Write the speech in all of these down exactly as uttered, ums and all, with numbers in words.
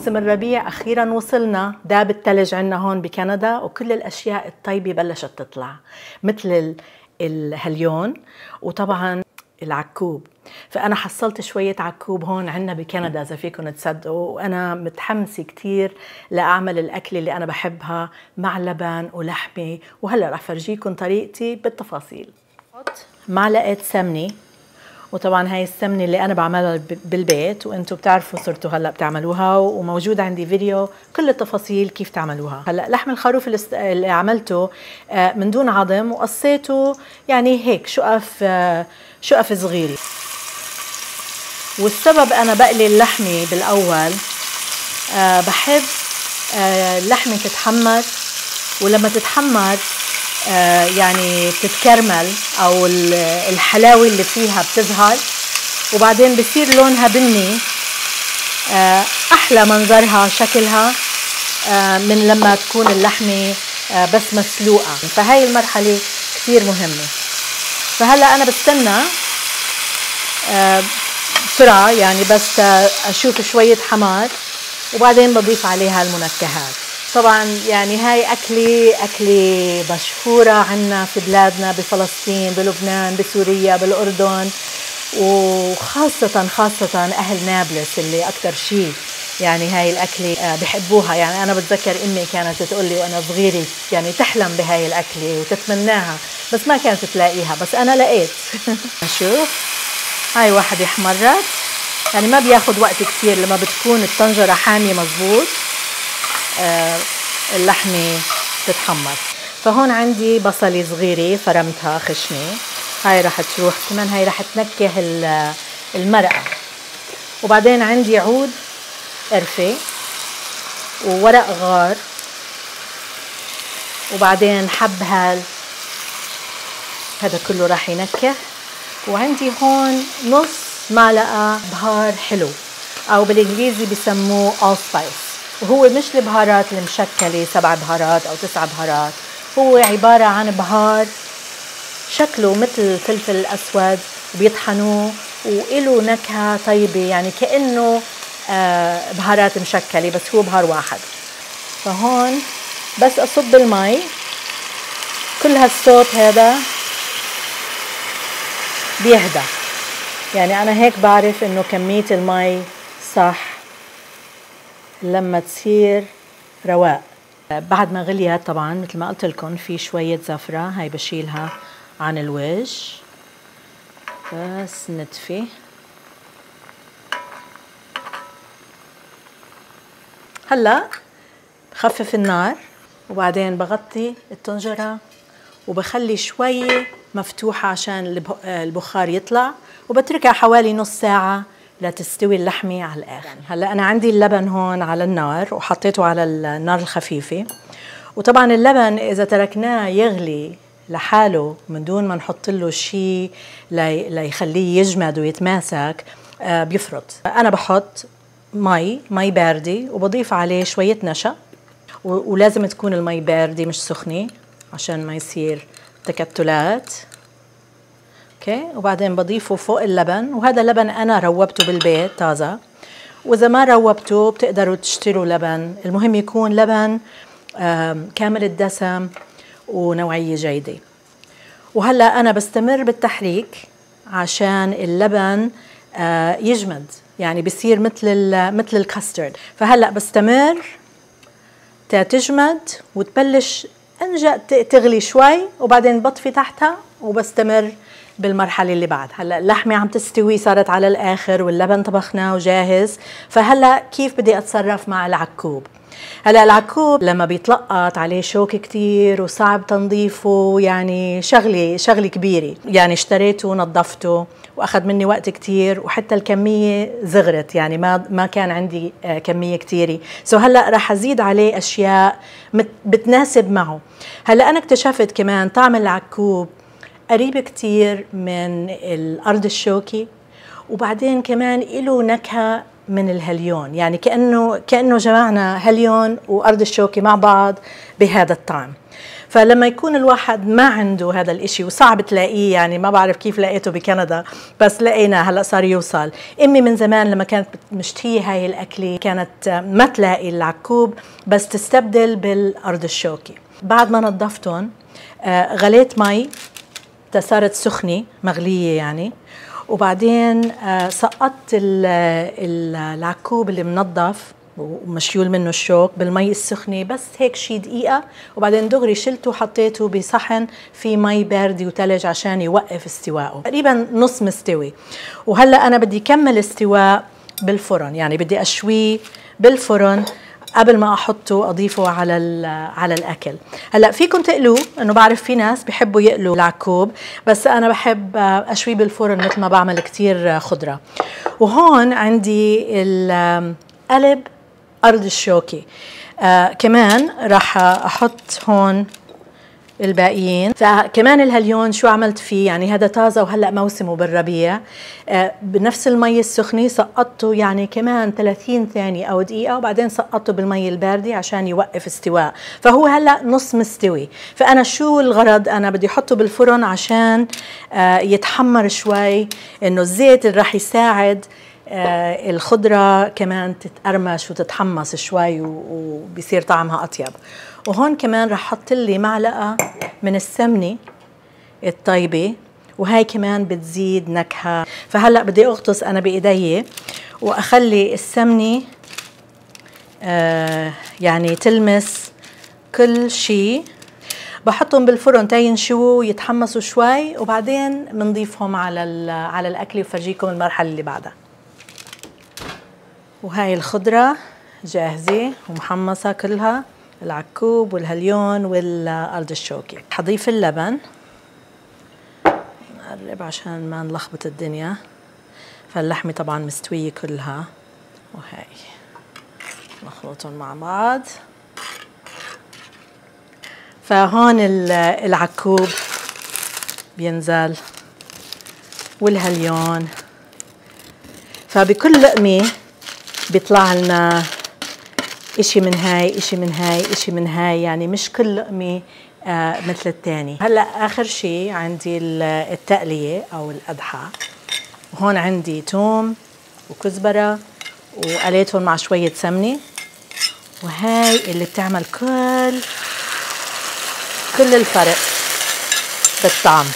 موسم الربيع أخيراً وصلنا، داب الثلج عنا هون بكندا وكل الأشياء الطيبة بلشت تطلع مثل الهليون وطبعاً العكوب. فأنا حصلت شوية عكوب هون عنا بكندا إذا فيكم تصدقوا، وأنا متحمسة كتير لأعمل الأكل اللي أنا بحبها مع لبن ولحمة، وهلأ رح فرجيكم طريقتي بالتفاصيل. معلقة سمنة، وطبعا هاي السمنة اللي أنا بعملها بالبيت وأنتم بتعرفوا صرتوا هلأ بتعملوها، وموجود عندي فيديو كل التفاصيل كيف تعملوها. هلأ لحم الخروف اللي عملته من دون عظم وقصيته يعني هيك شقف شقف صغيرة. والسبب أنا بقلي اللحمة بالأول، بحب اللحمة تتحمر، ولما تتحمر يعني بتتكرمل أو الحلاوة اللي فيها بتظهر، وبعدين بصير لونها بني، أحلى منظرها شكلها من لما تكون اللحمة بس مسلوقة. فهاي المرحلة كتير مهمة. فهلأ أنا بستنى بسرعة يعني بس أشوف شوية حمار، وبعدين بضيف عليها المنكهات. طبعا يعني هاي أكلة أكلة مشهورة عنا في بلادنا، بفلسطين، بلبنان، بسوريا، بالأردن، وخاصة خاصة أهل نابلس اللي أكتر شيء يعني هاي الأكلة بحبوها. يعني أنا بتذكر أمي كانت تقول لي وأنا صغيرة يعني تحلم بهاي الأكلة وتتمناها، بس ما كانت تلاقيها، بس أنا لقيت. شوف هاي واحدة احمرت، يعني ما بياخد وقت كتير لما بتكون الطنجرة حامية مزبوط آه اللحمة تتحمر. فهون عندي بصلة صغيرة فرمتها خشنة، هاي رح تروح كمان، هاي رح تنكه المرقة. وبعدين عندي عود قرفة وورق غار، وبعدين حب هال، هذا كله رح ينكه. وعندي هون نص معلقة بهار حلو أو بالإنجليزي بيسموه allspice، وهو مش البهارات المشكلة سبع بهارات أو تسع بهارات، هو عبارة عن بهار شكله مثل الفلفل الأسود وبيطحنوه وإله نكهة طيبة، يعني كأنه آه بهارات مشكلة بس هو بهار واحد. فهون بس أصب المي، كل هالصوت هذا بيهدى، يعني أنا هيك بعرف إنه كمية المي صح لما تصير رواق. بعد ما غليت طبعا مثل ما قلت لكم في شوية زفرة، هاي بشيلها عن الوجه بس نتفي. هلا بخفف النار وبعدين بغطي الطنجرة وبخلي شوي مفتوحة عشان البخار يطلع، وبتركها حوالي نص ساعة لتستوي اللحمة على الآخر. هلا أنا عندي اللبن هون على النار وحطيته على النار الخفيفة، وطبعا اللبن إذا تركناه يغلي لحاله من دون ما نحط له شيء ليخليه يجمد ويتماسك بيفرط. أنا بحط مي مي باردة وبضيف عليه شوية نشا، ولازم تكون المي باردة مش سخنة عشان ما يصير تكتلات. اوكي، وبعدين بضيفه فوق اللبن، وهذا اللبن انا روبته بالبيت طازه، واذا ما روبته بتقدروا تشتروا لبن، المهم يكون لبن كامل الدسم ونوعيه جيده. وهلا انا بستمر بالتحريك عشان اللبن يجمد، يعني بصير مثل مثل الكاسترد. فهلا بستمر تجمد وتبلش انجا تغلي شوي، وبعدين بطفي تحتها وبستمر بالمرحلة اللي بعد. هلا اللحمة عم تستوي، صارت على الآخر، واللبن طبخناه وجاهز. فهلا كيف بدي أتصرف مع العكوب؟ هلا العكوب لما بيتلقط عليه شوك كتير وصعب تنظيفه، يعني شغلة شغلة كبيرة. يعني اشتريته ونظفته واخذ مني وقت كتير، وحتى الكمية زغرت، يعني ما ما كان عندي كمية كتيرة. سو هلا رح ازيد عليه اشياء بتناسب معه. هلا انا اكتشفت كمان طعم العكوب قريب كتير من الارض الشوكي، وبعدين كمان له نكهة من الهليون، يعني كأنه كأنه جمعنا هليون وأرض الشوكي مع بعض بهذا الطعم. فلما يكون الواحد ما عنده هذا الاشي وصعب تلاقيه، يعني ما بعرف كيف لقيته بكندا بس لقيناه هلا صار يوصل. امي من زمان لما كانت مشتهي هاي الاكله كانت ما تلاقي العكوب بس تستبدل بالارض الشوكي. بعد ما نظفتهم غليت مي صارت سخنه مغليه يعني، وبعدين سقطت العكوب اللي منظف ومشيول منه الشوك بالمي السخنه بس هيك شي دقيقه، وبعدين دغري شلته وحطيته بصحن في مي بارده وثلج عشان يوقف استواءه، تقريبا نص مستوي. وهلا انا بدي كمل استواء بالفرن، يعني بدي اشويه بالفرن قبل ما احطه اضيفه على على الاكل. هلا فيكم تقلوه، انه بعرف في ناس بحبوا يقلوا العكوب بس انا بحب اشويه بالفرن مثل ما بعمل كتير خضره. وهون عندي القلب ارض الشوكي، آه كمان راح احط هون الباقيين. فكمان الهاليون شو عملت فيه، يعني هذا طازه وهلا موسمه بالربيع، آه بنفس المي السخنه سقطته يعني كمان ثلاثين ثانيه او دقيقه، وبعدين سقطته بالمي البارده عشان يوقف استواء، فهو هلا نص مستوي. فانا شو الغرض، انا بدي احطه بالفرن عشان آه يتحمر شوي، انه الزيت اللي راح يساعد آه الخضره كمان تتقرمش وتتحمص شوي وبيصير طعمها اطيب. وهون كمان رح احط لي معلقه من السمنه الطيبه، وهي كمان بتزيد نكهه. فهلا بدي اغطس انا بايدي واخلي السمنه آه يعني تلمس كل شيء. بحطهم بالفرن تينشووا ويتحمصوا شوي، وبعدين بنضيفهم على على الاكل وفرجيكم المرحله اللي بعدها. وهي الخضره جاهزه ومحمصه كلها، العكوب والهاليون والارض الشوكي. حضيف اللبن، نقرب عشان ما نلخبط الدنيا. فاللحمه طبعا مستويه كلها، وهي نخلطهم مع بعض. فهون العكوب بينزل والهاليون، فبكل لقمه بيطلع لنا اشي من هاي اشي من هاي اشي من هاي، يعني مش كل لقمة آه مثل الثاني. هلا اخر شي عندي التقلية او القدحة، وهون عندي توم وكزبرة وقليتهم مع شوية سمنة، وهاي اللي بتعمل كل كل الفرق بالطعم.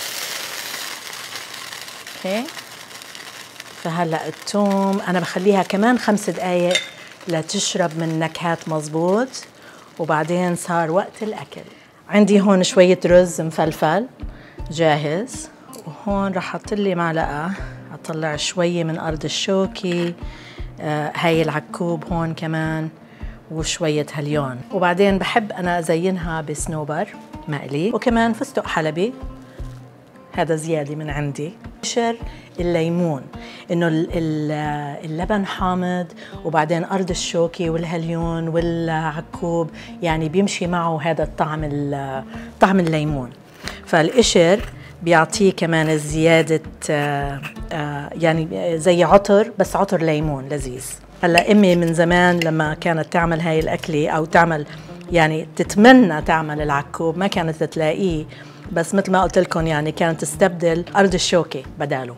اوكي، فهلا التوم انا بخليها كمان خمس دقايق لتشرب من نكهات مزبوط، وبعدين صار وقت الأكل. عندي هون شوية رز مفلفل جاهز، وهون رح أحط لي معلقة أطلع شوية من أرض الشوكي، آه هاي العكوب هون كمان، وشوية هاليون. وبعدين بحب أنا أزينها بسنوبر مقلي، وكمان فستق حلبي هذا زيادة من عندي. قشر الليمون، انه اللبن حامض، وبعدين ارض الشوكي والهاليون والعكوب يعني بيمشي معه هذا الطعم طعم الليمون. فالقشر بيعطيه كمان زيادة يعني زي عطر، بس عطر ليمون لذيذ. هلا امي من زمان لما كانت تعمل هاي الاكله او تعمل يعني تتمنى تعمل العكوب ما كانت تلاقيه، بس مثل ما قلت لكم يعني كانت تستبدل ارض الشوكي بداله.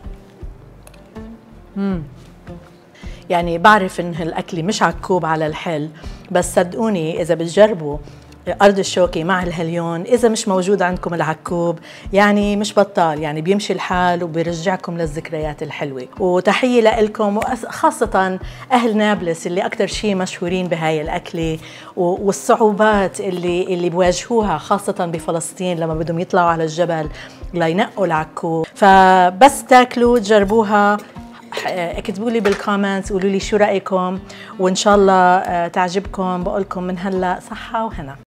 امم يعني بعرف ان هالاكله مش عكوب على الحل، بس صدقوني اذا بتجربوا ارض الشوكي مع الهاليون، اذا مش موجود عندكم العكوب يعني مش بطال، يعني بيمشي الحال وبيرجعكم للذكريات الحلوه. وتحيه لكم وخاصه اهل نابلس اللي اكثر شيء مشهورين بهاي الاكله، والصعوبات اللي اللي بواجهوها خاصه بفلسطين لما بدهم يطلعوا على الجبل لينقوا العكوب. فبس تاكلوا تجربوها، اكتبوا لي بالكومنتس قولوا لي شو رايكم، وان شاء الله تعجبكم. بقول لكم من هلا صحه وهنا.